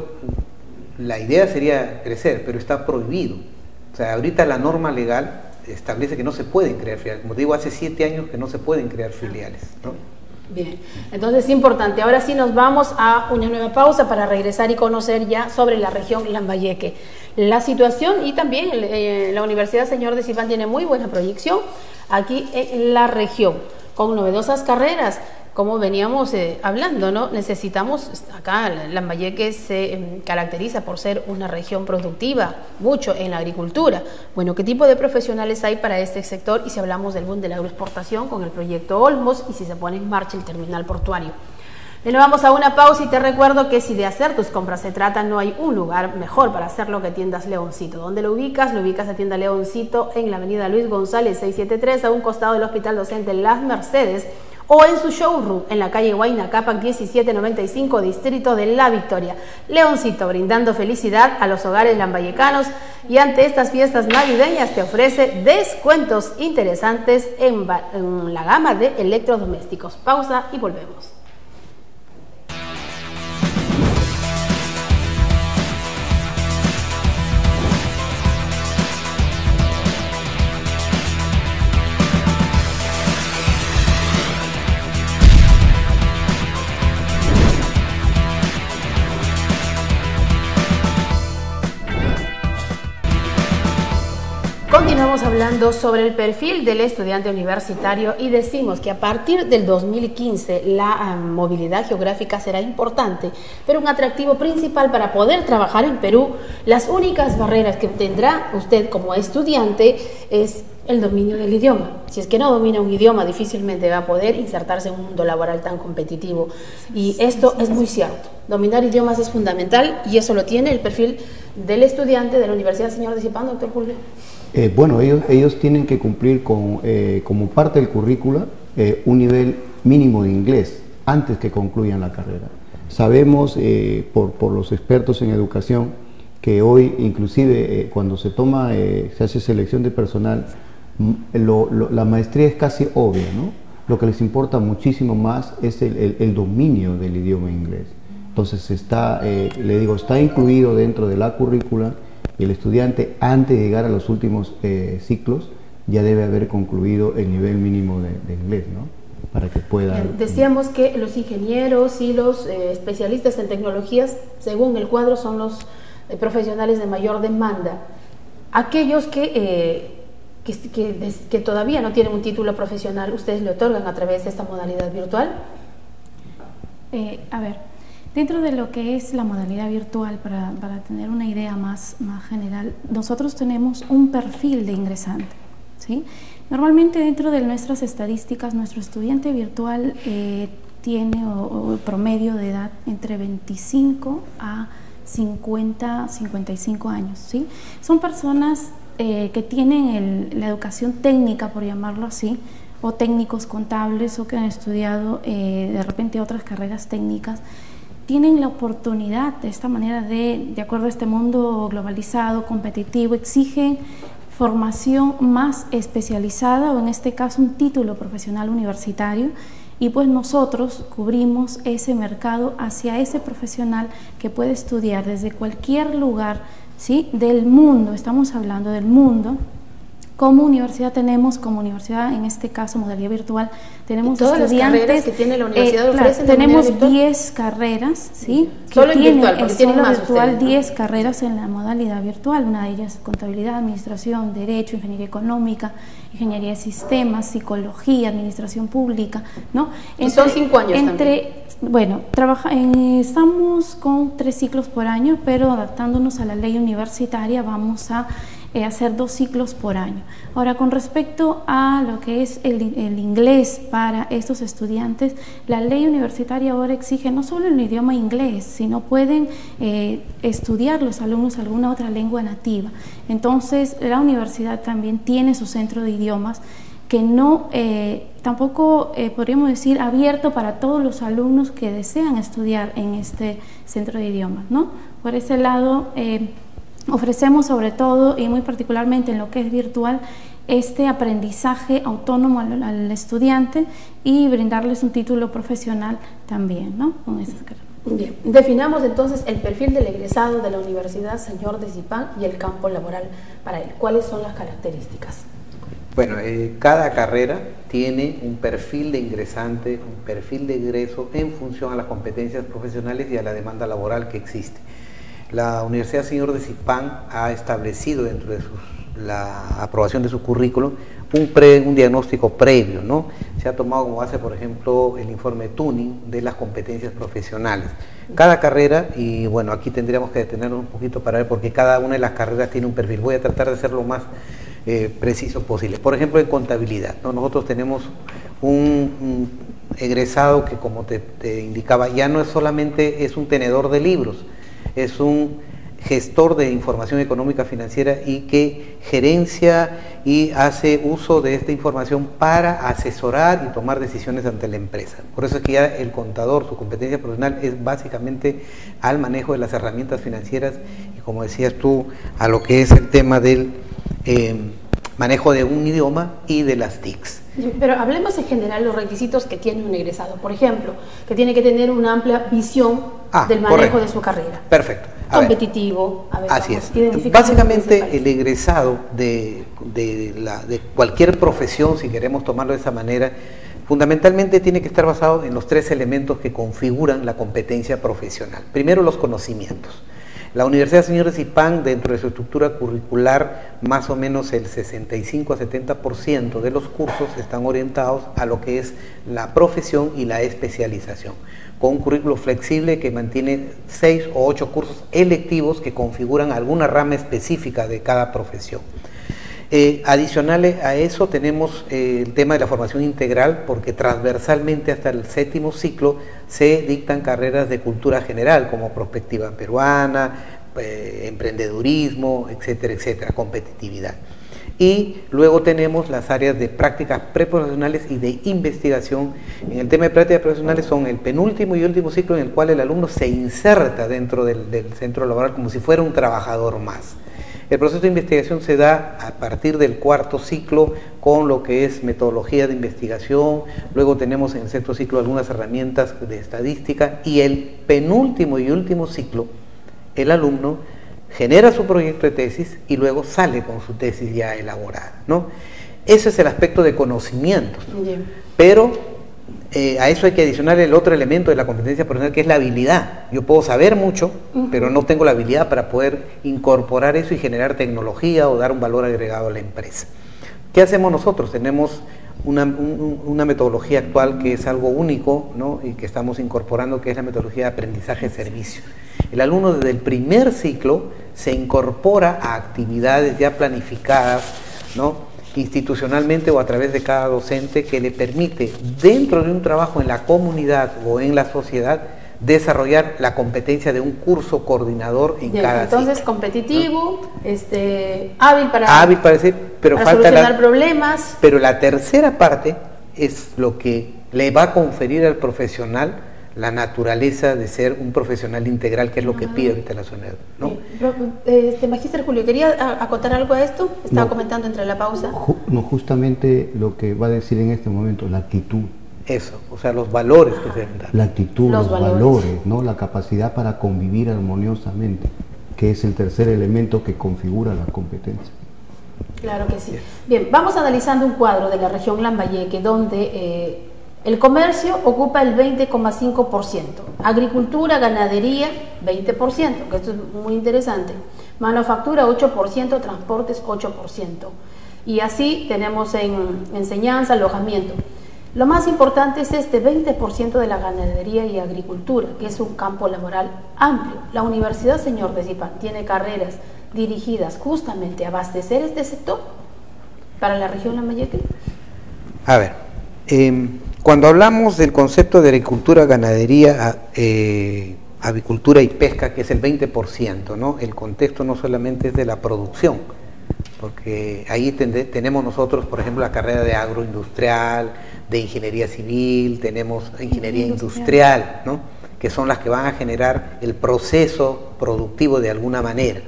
la idea sería crecer, pero está prohibido. O sea, ahorita la norma legal establece que no se pueden crear filiales. Como digo, hace siete años que no se pueden crear filiales, ¿no? Bien, entonces es importante. Ahora sí nos vamos a una nueva pausa para regresar y conocer ya sobre la región Lambayeque. La situación y también eh, la Universidad Señor de Zipán tiene muy buena proyección aquí en la región, con novedosas carreras. Como veníamos eh, hablando, ¿no? Necesitamos, acá Lambayeque se eh, caracteriza por ser una región productiva, mucho en la agricultura. Bueno, ¿qué tipo de profesionales hay para este sector? Y si hablamos del boom de la agroexportación con el proyecto Olmos y si se pone en marcha el terminal portuario. Bueno, vamos a una pausa y te recuerdo que si de hacer tus compras se trata, no hay un lugar mejor para hacerlo que Tiendas Leoncito. ¿Dónde lo ubicas? Lo ubicas a Tienda Leoncito en la avenida Luis González seiscientos setenta y tres, a un costado del Hospital Docente Las Mercedes, o en su showroom en la calle Huayna Cápac diecisiete noventa y cinco, distrito de La Victoria. Leoncito, brindando felicidad a los hogares lambayecanos, y ante estas fiestas navideñas te ofrece descuentos interesantes en, en la gama de electrodomésticos. Pausa y volvemos. Continuamos hablando sobre el perfil del estudiante universitario y decimos que a partir del dos mil quince la um, movilidad geográfica será importante, pero un atractivo principal para poder trabajar en Perú. Las únicas barreras que tendrá usted como estudiante es el dominio del idioma. Si es que no domina un idioma, difícilmente va a poder insertarse en un mundo laboral tan competitivo. Y esto es muy cierto. Dominar idiomas es fundamental y eso lo tiene el perfil del estudiante de la Universidad Señor de Zipán, doctor Julio. Eh, bueno, ellos, ellos tienen que cumplir con, eh, como parte del currícula eh, un nivel mínimo de inglés antes que concluyan la carrera. Sabemos eh, por, por los expertos en educación que hoy inclusive eh, cuando se toma, eh, se hace selección de personal, lo, lo, la maestría es casi obvia, ¿no? Lo que les importa muchísimo más es el, el, el dominio del idioma inglés. Entonces está, eh, le digo, está incluido dentro de la currícula. Y el estudiante, antes de llegar a los últimos eh, ciclos, ya debe haber concluido el nivel mínimo de, de inglés, ¿no? Para que pueda... Bien, decíamos que los ingenieros y los eh, especialistas en tecnologías, según el cuadro, son los eh, profesionales de mayor demanda. Aquellos que, eh, que, que, que todavía no tienen un título profesional, ¿ustedes le otorgan a través de esta modalidad virtual? Eh, a ver... Dentro de lo que es la modalidad virtual, para, para tener una idea más, más general, nosotros tenemos un perfil de ingresante, ¿sí? Normalmente dentro de nuestras estadísticas, nuestro estudiante virtual eh, tiene o, o promedio de edad entre veinticinco a cincuenta, cincuenta y cinco años, ¿sí? Son personas eh, que tienen el, la educación técnica, por llamarlo así, o técnicos contables, o que han estudiado eh, de repente otras carreras técnicas. Tienen la oportunidad de esta manera de, de acuerdo a este mundo globalizado, competitivo, exigen formación más especializada o en este caso un título profesional universitario, y pues nosotros cubrimos ese mercado hacia ese profesional que puede estudiar desde cualquier lugar, ¿sí? Del mundo, estamos hablando del mundo, Como universidad tenemos, como universidad, en este caso modalidad virtual, tenemos todas estudiantes. Las carreras que tiene la universidad eh, claro, ofrecen de tenemos diez carreras, ¿sí? Solo que en tienen, virtual, porque eh, tienen solo más virtual, ustedes, ¿no? diez carreras en la modalidad virtual, una de ellas contabilidad, administración, derecho, ingeniería económica, ingeniería de sistemas, psicología, administración pública, ¿no? Entre, y son cinco años entre, también. Bueno, trabaja, eh, estamos con tres ciclos por año, pero adaptándonos a la ley universitaria vamos a eh, hacer dos ciclos por año. Ahora, con respecto a lo que es el, el inglés para estos estudiantes, la ley universitaria ahora exige no solo el idioma inglés, sino pueden eh, estudiar los alumnos alguna otra lengua nativa. Entonces, la universidad también tiene su centro de idiomas que no, eh, tampoco eh, podríamos decir abierto para todos los alumnos que desean estudiar en este centro de idiomas, ¿no? Por ese lado, eh, ofrecemos sobre todo y muy particularmente en lo que es virtual este aprendizaje autónomo al, al estudiante y brindarles un título profesional también, ¿no? Con esas características. Bien, definamos entonces el perfil del egresado de la Universidad Señor de Zipán y el campo laboral para él. ¿Cuáles son las características? Bueno, eh, cada carrera tiene un perfil de ingresante, un perfil de egreso en función a las competencias profesionales y a la demanda laboral que existe. La Universidad Señor de Zipán ha establecido dentro de sus, la aprobación de su currículum un, pre, un diagnóstico previo, ¿no? Se ha tomado como base, por ejemplo, el informe Tuning de las competencias profesionales. Cada carrera, y bueno, aquí tendríamos que detenernos un poquito para ver porque cada una de las carreras tiene un perfil. Voy a tratar de hacerlo más Eh, preciso posible. Por ejemplo, en contabilidad, ¿no? Nosotros tenemos un, un egresado que, como te, te indicaba, ya no es solamente es un tenedor de libros, es un gestor de información económica financiera y que gerencia y hace uso de esta información para asesorar y tomar decisiones ante la empresa. Por eso es que ya el contador, su competencia profesional es básicamente al manejo de las herramientas financieras y, como decías tú, a lo que es el tema del Eh, manejo de un idioma y de las T I Cs. Pero hablemos en general los requisitos que tiene un egresado. Por ejemplo, que tiene que tener una amplia visión ah, del manejo correcto. de su carrera. Perfecto. A Competitivo. A ver, así es. Básicamente el egresado de, de, la, de cualquier profesión, si queremos tomarlo de esa manera, fundamentalmente tiene que estar basado en los tres elementos que configuran la competencia profesional. Primero, los conocimientos. La Universidad Señor de Zipán, dentro de su estructura curricular, más o menos el sesenta y cinco a setenta por ciento de los cursos están orientados a lo que es la profesión y la especialización, con un currículo flexible que mantiene seis o ocho cursos electivos que configuran alguna rama específica de cada profesión. Eh, adicionales a eso tenemos eh, el tema de la formación integral, porque transversalmente hasta el séptimo ciclo se dictan carreras de cultura general como prospectiva peruana, eh, emprendedurismo, etcétera, etcétera, competitividad. Y luego tenemos las áreas de prácticas preprofesionales y de investigación. En el tema de prácticas profesionales son el penúltimo y último ciclo en el cual el alumno se inserta dentro del, del centro laboral como si fuera un trabajador más. El proceso de investigación se da a partir del cuarto ciclo con lo que es metodología de investigación, luego tenemos en el sexto ciclo algunas herramientas de estadística y el penúltimo y último ciclo, el alumno genera su proyecto de tesis y luego sale con su tesis ya elaborada, ¿no? Ese es el aspecto de conocimientos, Bien. pero Eh, a eso hay que adicionar el otro elemento de la competencia profesional, que es la habilidad. Yo puedo saber mucho, uh-huh. pero no tengo la habilidad para poder incorporar eso y generar tecnología o dar un valor agregado a la empresa. ¿Qué hacemos nosotros? Tenemos una, un, una metodología actual que es algo único, ¿no? Y que estamos incorporando, que es la metodología de aprendizaje-servicio. El alumno desde el primer ciclo se incorpora a actividades ya planificadas, ¿no? institucionalmente o a través de cada docente, que le permite, dentro de un trabajo en la comunidad o en la sociedad, desarrollar la competencia de un curso coordinador en Bien, cada entonces ciclo, competitivo, ¿no? este, hábil para, hábil para, decir, pero para falta solucionar la, problemas. Pero la tercera parte es lo que le va a conferir al profesional la naturaleza de ser un profesional integral, que es lo que pide ahorita la zona, ¿no? Este, Magíster Julio, ¿quería acotar algo a esto? Estaba no, comentando entre la pausa. Ju no, justamente lo que va a decir en este momento, la actitud. Eso, o sea, los valores que se deben dar. La actitud, los, los valores, valores, ¿no? La capacidad para convivir armoniosamente, que es el tercer elemento que configura la competencia. Claro que sí. Bien, vamos analizando un cuadro de la región Lambayeque donde eh, el comercio ocupa el veinte coma cinco por ciento, agricultura, ganadería veinte por ciento, que esto es muy interesante, manufactura ocho por ciento, transportes ocho por ciento, y así tenemos en enseñanza, alojamiento. Lo más importante es este veinte por ciento de la ganadería y agricultura, que es un campo laboral amplio. La Universidad Señor de Zipán tiene carreras dirigidas justamente a abastecer este sector para la región Lambayeque. A ver, eh, cuando hablamos del concepto de agricultura, ganadería, eh, avicultura y pesca, que es el veinte por ciento, ¿no? El contexto no solamente es de la producción, porque ahí tende, tenemos nosotros, por ejemplo, la carrera de agroindustrial, de ingeniería civil, tenemos ingeniería industrial, industrial, ¿no? Que son las que van a generar el proceso productivo de alguna manera.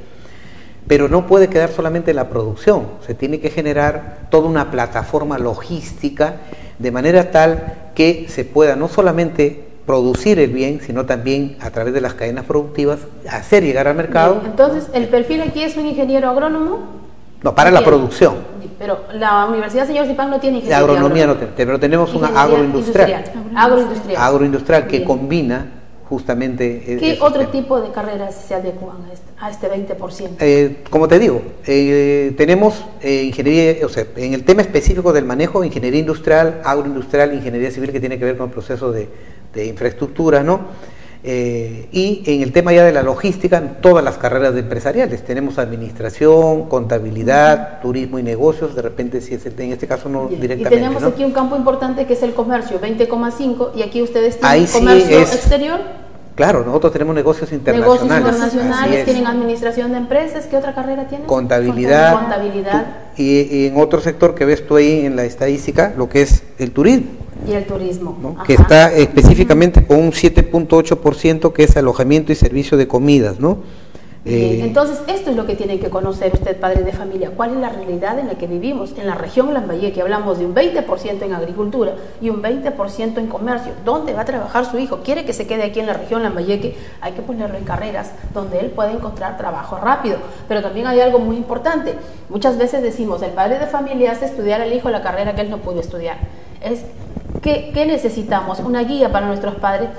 Pero no puede quedar solamente en la producción, se tiene que generar toda una plataforma logística de manera tal que se pueda no solamente producir el bien, sino también a través de las cadenas productivas hacer llegar al mercado. Bien, entonces, ¿el perfil aquí es un ingeniero agrónomo? No, para la producción. Pero la Universidad Señor Zipán no tiene ingeniería. La agronomía no tiene, pero tenemos una agroindustrial. Industrial. Agroindustrial. Agroindustrial que Bien. combina justamente... ¿Qué ese otro tema. tipo de carreras se adecuan a este, a este veinte por ciento? Eh, como te digo, eh, tenemos eh, ingeniería, o sea, en el tema específico del manejo, ingeniería industrial, agroindustrial, ingeniería civil, que tiene que ver con el proceso de, de infraestructura, ¿no? Eh, y en el tema ya de la logística, todas las carreras empresariales, tenemos administración, contabilidad, uh-huh. turismo y negocios, de repente si es el, en este caso no Bien. directamente. Y tenemos ¿no? aquí un campo importante que es el comercio, veinte coma cinco, y aquí ustedes tienen Ahí sí comercio es, exterior. Claro, nosotros tenemos negocios internacionales. Negocios internacionales, tienen administración de empresas, ¿qué otra carrera tienen? Contabilidad. Contabilidad. Tu, y, y en otro sector que ves tú ahí en la estadística, lo que es el turismo. Y el turismo. ¿no? Que está específicamente con un siete punto ocho por ciento que es alojamiento y servicio de comidas, ¿no? Bien, eh, entonces esto es lo que tiene que conocer usted, padre de familia, cuál es la realidad en la que vivimos. En la región Lambayeque hablamos de un veinte por ciento en agricultura y un veinte por ciento en comercio. ¿Dónde va a trabajar su hijo? ¿Quiere que se quede aquí en la región Lambayeque? Hay que ponerlo en carreras donde él pueda encontrar trabajo rápido. Pero también hay algo muy importante. Muchas veces decimos, el padre de familia hace estudiar al hijo la carrera que él no pudo estudiar. Es ¿Qué, ¿Qué necesitamos? Una guía para nuestros padres,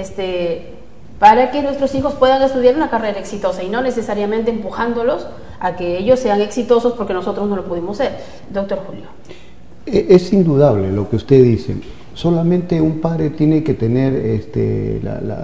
este, para que nuestros hijos puedan estudiar una carrera exitosa y no necesariamente empujándolos a que ellos sean exitosos porque nosotros no lo pudimos ser. Doctor Julio. Es indudable lo que usted dice. Solamente un padre tiene que tener este, la, la,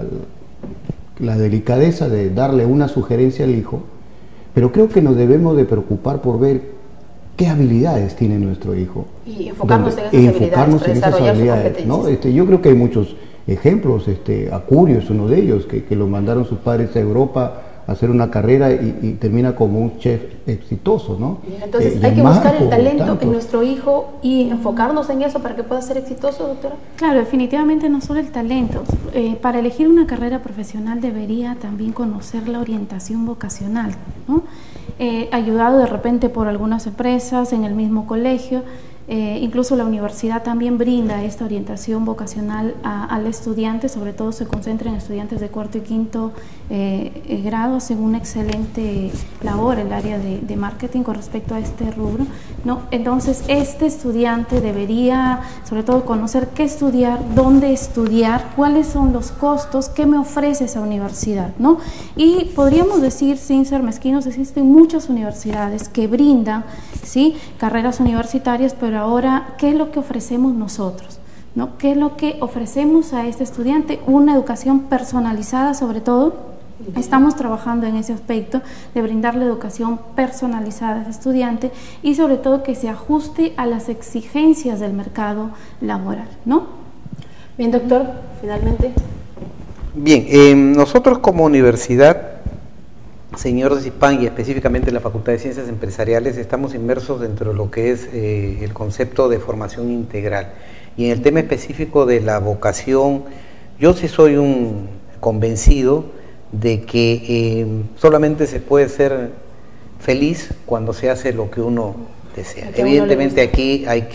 la delicadeza de darle una sugerencia al hijo, pero creo que nos debemos de preocupar por ver qué habilidades tiene nuestro hijo. Y enfocarnos donde, en esas habilidades, enfocarnos para en esas desarrollar sus habilidades, competencias. ¿no? Este, yo creo que hay muchos ejemplos, este, Acurio es uno de ellos, que, que lo mandaron sus padres a Europa a hacer una carrera y, y termina como un chef exitoso, ¿no? Bien, entonces Eh, hay que Marco, buscar el talento tantos. en nuestro hijo y enfocarnos en eso para que pueda ser exitoso, doctora. Claro, definitivamente no solo el talento. Eh, para elegir una carrera profesional debería también conocer la orientación vocacional, ¿no? Eh, ayudado de repente por algunas empresas en el mismo colegio. Eh, incluso la universidad también brinda esta orientación vocacional a, al estudiante, sobre todo se concentra en estudiantes de cuarto y quinto eh, grado, hacen una excelente labor el área de, de marketing con respecto a este rubro, ¿no? Entonces este estudiante debería sobre todo conocer qué estudiar, dónde estudiar, cuáles son los costos, qué me ofrece esa universidad, ¿no? Y podríamos decir, sin ser mezquinos, existen muchas universidades que brindan, ¿sí?, carreras universitarias, pero ahora, ¿qué es lo que ofrecemos nosotros? ¿No? ¿Qué es lo que ofrecemos a este estudiante? Una educación personalizada, sobre todo. Estamos trabajando en ese aspecto de brindarle educación personalizada al estudiante y sobre todo que se ajuste a las exigencias del mercado laboral, ¿no? Bien, doctor, finalmente. Bien, eh, nosotros como universidad Señor de Zipán y específicamente en la Facultad de Ciencias Empresariales estamos inmersos dentro de lo que es eh, el concepto de formación integral. Y en el tema específico de la vocación, yo sí soy un convencido de que eh, solamente se puede ser feliz cuando se hace lo que uno desea. Que Evidentemente aquí hay que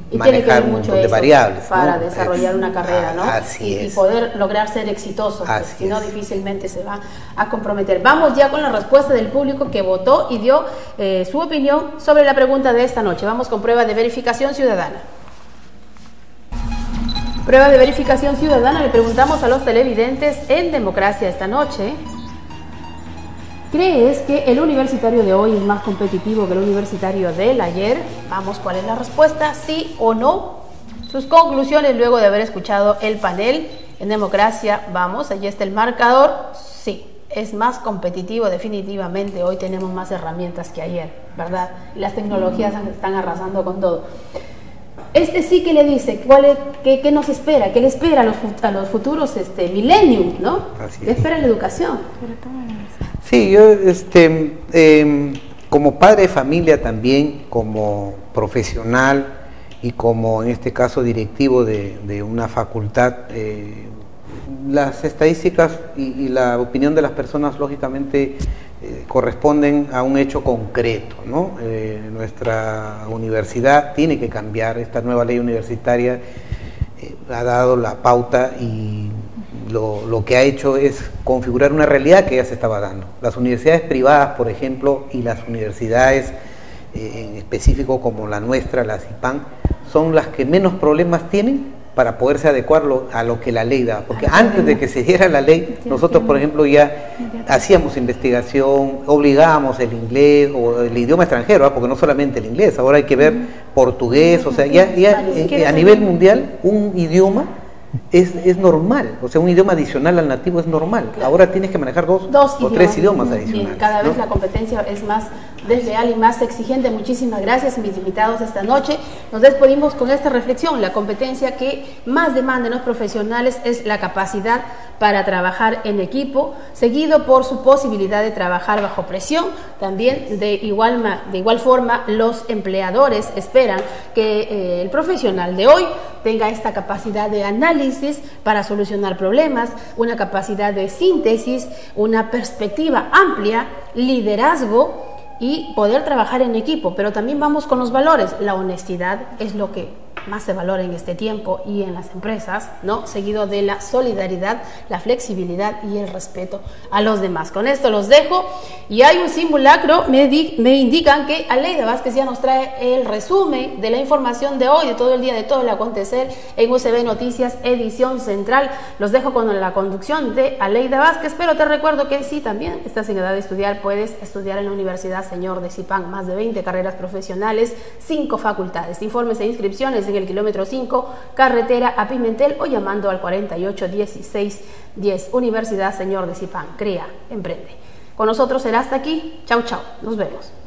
Y tiene que manejar ver un mucho montón de eso variables, para ¿no? desarrollar una carrera, ¿no? Así y, es. y poder lograr ser exitoso, pues, Así si no es. difícilmente se va a comprometer. Vamos ya con la respuesta del público que votó y dio eh, su opinión sobre la pregunta de esta noche. Vamos con prueba de verificación ciudadana. Prueba de verificación ciudadana, le preguntamos a los televidentes en Democracia esta noche. ¿Crees que el universitario de hoy es más competitivo que el universitario del ayer? Vamos, ¿cuál es la respuesta? ¿Sí o no? Sus conclusiones luego de haber escuchado el panel en Democracia. Vamos, allí está el marcador. Sí, es más competitivo definitivamente. Hoy tenemos más herramientas que ayer, ¿verdad? Y las tecnologías están arrasando con todo. Este sí que le dice cuál es, qué, qué nos espera, qué le espera a los, a los futuros este, millennium, ¿no? Así ¿Qué es. espera la educación? Sí, yo este, eh, como padre de familia también, como profesional y como en este caso directivo de, de una facultad, eh, las estadísticas y, y la opinión de las personas lógicamente eh, corresponden a un hecho concreto, ¿no? Eh, nuestra universidad tiene que cambiar, esta nueva ley universitaria eh, ha dado la pauta y lo, lo que ha hecho es configurar una realidad que ya se estaba dando. Las universidades privadas, por ejemplo, y las universidades eh, en específico como la nuestra, la CIPAN, son las que menos problemas tienen para poderse adecuar lo, a lo que la ley da, porque antes de que se diera la ley, nosotros por ejemplo ya hacíamos investigación, obligábamos el inglés o el idioma extranjero, ¿eh? Porque no solamente el inglés, ahora hay que ver portugués, o sea, ya, ya eh, a nivel mundial un idioma es, es normal, o sea, un idioma adicional al nativo es normal, ahora tienes que manejar dos, Dos o idiomas. tres idiomas Bien, adicionales. cada vez ¿no? la competencia es más desleal y más exigente. Muchísimas gracias, mis invitados esta noche. Nos despedimos con esta reflexión. La competencia que más demanda en los profesionales es la capacidad para trabajar en equipo, seguido por su posibilidad de trabajar bajo presión. También de igual, de igual forma los empleadores esperan que eh, el profesional de hoy tenga esta capacidad de análisis para solucionar problemas, una capacidad de síntesis, una perspectiva amplia, liderazgo y poder trabajar en equipo. Pero también vamos con los valores. La honestidad es lo que más se valora en este tiempo y en las empresas, ¿no? Seguido de la solidaridad, la flexibilidad y el respeto a los demás. Con esto los dejo y hay un simulacro, me, di, me indican que Aleida Vázquez ya nos trae el resumen de la información de hoy, de todo el día, de todo el acontecer en U C B Noticias, edición central. Los dejo con la conducción de Aleida Vázquez, pero te recuerdo que si también estás en edad de estudiar, puedes estudiar en la Universidad Señor de Zipán, más de veinte carreras profesionales, cinco facultades. Informes e inscripciones en el kilómetro cinco, carretera a Pimentel, o llamando al cuarenta y ocho dieciséis diez. Universidad Señor de Zipán, crea, emprende. Con nosotros será hasta aquí. Chau, chau. Nos vemos.